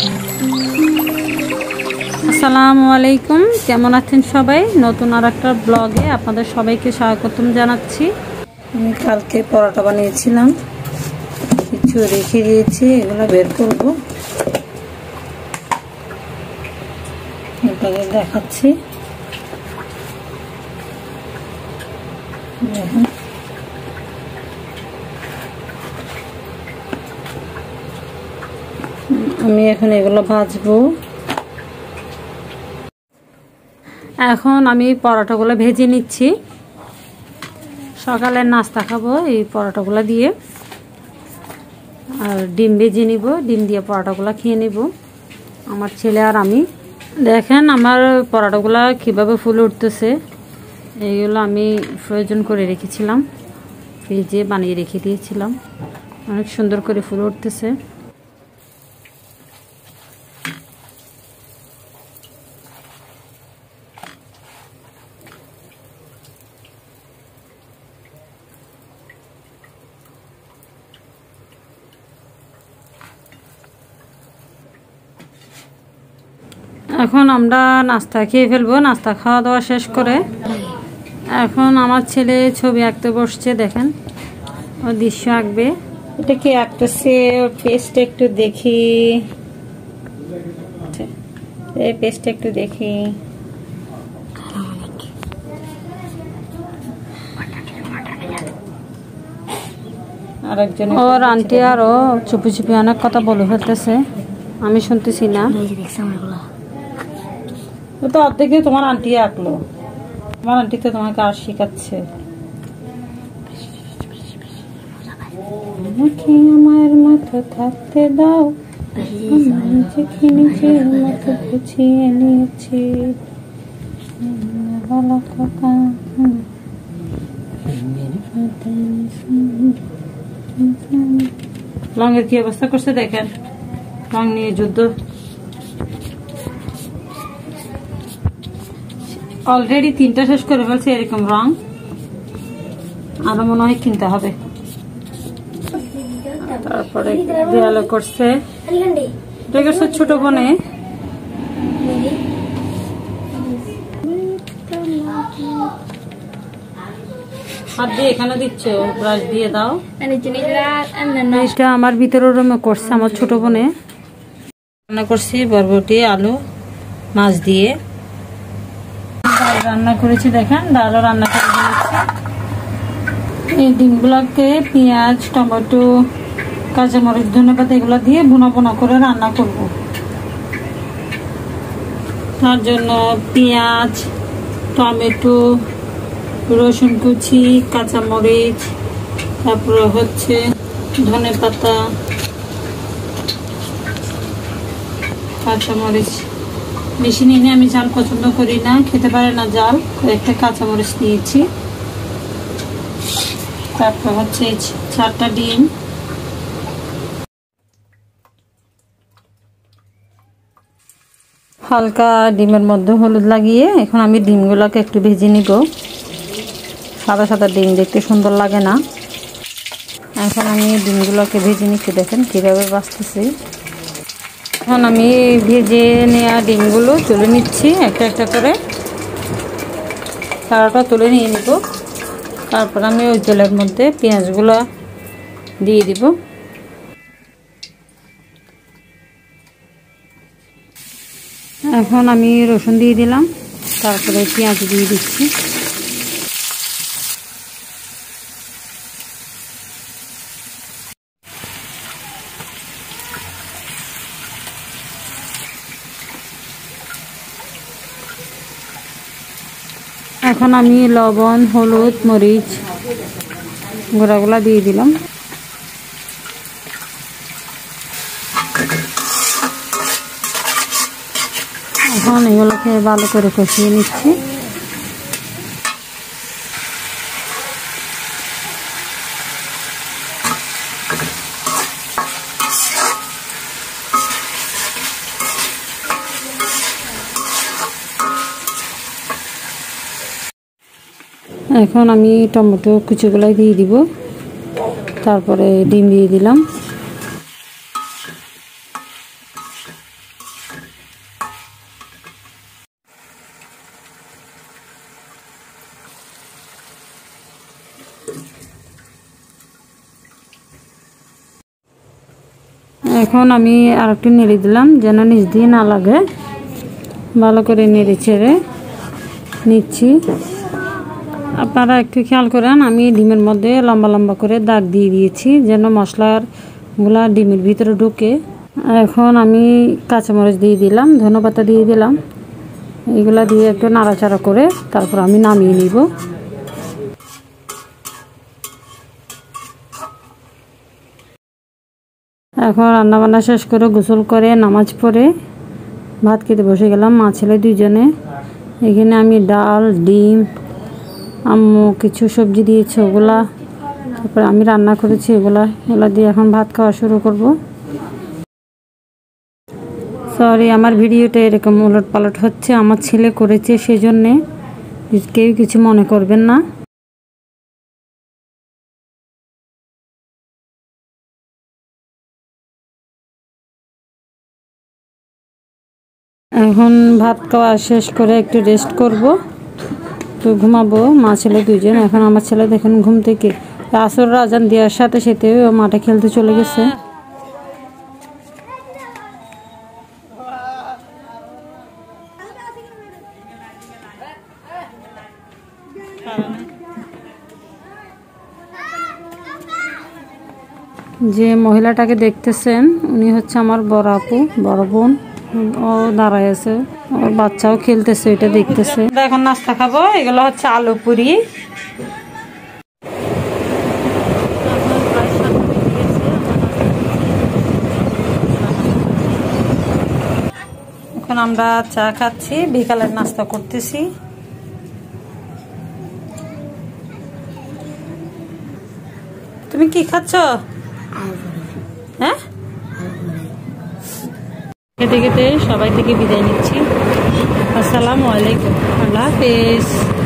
আসসালামু আলাইকুম, কেমন আছেন সবাই? নতুন আর একটা ব্লগে আপনাদের সবাইকে স্বাগতম জানাচ্ছি। আমি কালকে পরোটা বানিয়েছিলাম, কিছু রেখে দিয়েছি, এগুলো বের করবো, আপনাদের দেখাচ্ছি। আমি এখন এগুলো ভাজবো। এখন আমি পরোটাগুলো ভেজে নিচ্ছি, সকালের নাস্তা খাবো এই পরোটাগুলো দিয়ে। আর ডিম ভেজে নিব, ডিম দিয়ে পরোটাগুলো খেয়ে নিব আমার ছেলে আর আমি। দেখেন আমার পরোটাগুলো কীভাবে ফুলে উঠতেছে। এইগুলো আমি প্রয়োজন করে রেখেছিলাম, ফ্রিজে বানিয়ে রেখে দিয়েছিলাম, অনেক সুন্দর করে ফুলে উঠতেছে। এখন আমরা নাস্তা খেয়ে ফেলবো। নাস্তা খাওয়া দাওয়া শেষ করে এখন আমার ছেলে ছবি আঁকতে বসছে। দেখেন ও দৃশ্য আঁকবে। এটা কি আঁকতেছে? পেজটা একটু দেখি, এই পেজটা একটু দেখি। আরেকজন ওর আন্টি আরো চুপি চুপি অনেক কথা বলে ফেলতেছে, আমি শুনতেছি না। ও তো অর্ধেকে তোমার আন্টি আঁকলো, তোমার আন্টি তো তোমাকে আর শিখাচ্ছে। আমার মতো থাকতে দাও, নিজের মতো গুছিয়ে নিয়েছি। রঙের কি অবস্থা করছে দেখেন, রং নিয়ে যুদ্ধ। অলরেডি 3টা শেষ করে ফেলছে এরকম রং, আরো মনে হয় কিনতে হবে। তারপরে দেয়ালে করছে, ছোট বোনে। হাত দিয়ে এখানে দিচ্ছ, ব্রাশ দিয়ে দাও। এটা আমার ভিতরের রুমে করছে আমার ছোট বোনে। রান্না করছি বরবটি, আলু, মাছ দিয়ে ডাল রান্না করেছি। দেখেন ডালও রান্না করে দিয়েছি। এই ডিমগুলোকে পেঁয়াজ, টমেটো, কাঁচামরিচ, ধনেপাতা এগুলো দিয়ে বোনা বোনা করে রান্না করব। তার জন্য পেঁয়াজ, টমেটো, রসুন কুচি, কাঁচামরিচ, তারপরে হচ্ছে ধনেপাতা, কাঁচামরিচ বেশি নিয়ে, আমি ঝাল পছন্দ করি না, খেতে পারে না জাল, একটা কাঁচামরিচ নিয়েছি। তারপর হচ্ছে 4টা ডিম, হালকা ডিমের মধ্যে হলুদ লাগিয়ে এখন আমি ডিমগুলোকে একটু ভেজে নিব। সাদা সাদা ডিম দেখতে সুন্দর লাগে না। এখন আমি ডিমগুলোকে ভেজে নিচ্ছি, দেখেন কীভাবে বাছতেছি। এখন আমি ভেজে নেওয়া ডিমগুলো তুলে নিচ্ছি একটা একটা করে, সারাটা তুলে নিয়ে নিব। তারপর আমি ওই তেলের মধ্যে পেঁয়াজগুলো দিয়ে দিব। এখন আমি রসুন দিয়ে দিলাম, তারপরে পেঁয়াজ দিয়ে দিচ্ছি। এখন আমি লবণ, হলুদ, মরিচ গুঁড়াগুলা দিয়ে দিলাম। এখন এগুলোকে ভালো করে কষিয়ে নিচ্ছি। এখন আমি টমেটো কুচিগুলো দিয়ে দিব, তারপরে ডিম দিয়ে দিলাম। এখন আমি আরেকটু নেড়ে দিলাম যেন নিচ দিয়ে না লাগে, ভালো করে নেড়ে ছেড়ে নিচ্ছি। আপনারা একটু খেয়াল করেন, আমি ডিমের মধ্যে লম্বা লম্বা করে দাগ দিয়ে দিয়েছি যেন মশলাগুলা ডিমের ভিতরে ঢুকে। এখন আমি কাঁচামরিচ দিয়ে দিলাম, ধনেপাতা দিয়ে দিলাম, এগুলা দিয়ে একটু নাড়াচাড়া করে তারপর আমি নামিয়ে নিব। এখন রান্নাবান্না শেষ করে গোসল করে নামাজ পড়ে ভাত খেতে বসে গেলাম মা ছেলে দুইজনে। এখানে আমি ডাল, ডিম, আম্মু কিছু সবজি দিয়েছে ওগুলা, তারপরে আমি রান্না করেছি এগুলা দিয়ে এখন ভাত খাওয়া শুরু করব। সরি, আমার ভিডিওটা এরকম উলট পালট হচ্ছে, আমার ছেলে করেছে সেজন্যে, কেউ কিছু মনে করবেন না। এখন ভাত খাওয়া শেষ করে একটু রেস্ট করব, তো ঘুমাবো মা ছেলে দুইজন। এখন আমার ছেলে দেখেন ঘুম থেকে আসর আজান দেওয়ার সাথে সাথে মাঠে খেলতে চলে গেছে। যে মহিলাটাকে দেখতেছেন উনি হচ্ছে আমার বড় আপু, বড় বোন। ও দাঁড়ায় আছে, ওর বাচ্চাও খেলতেছে, এটা দেখতেছে। এখন নাস্তা খাবো, এগুলো হচ্ছে আলু পুরি। এখন আমরা চা খাচ্ছি, বিকালের নাস্তা করতেছি। তুমি কি খাচ্ছ? হ্যাঁ, খেতে খেতে সবাই থেকে বিদায় নিচ্ছি। আসসালামু আলাইকুম, আল্লাহ হাফেজ।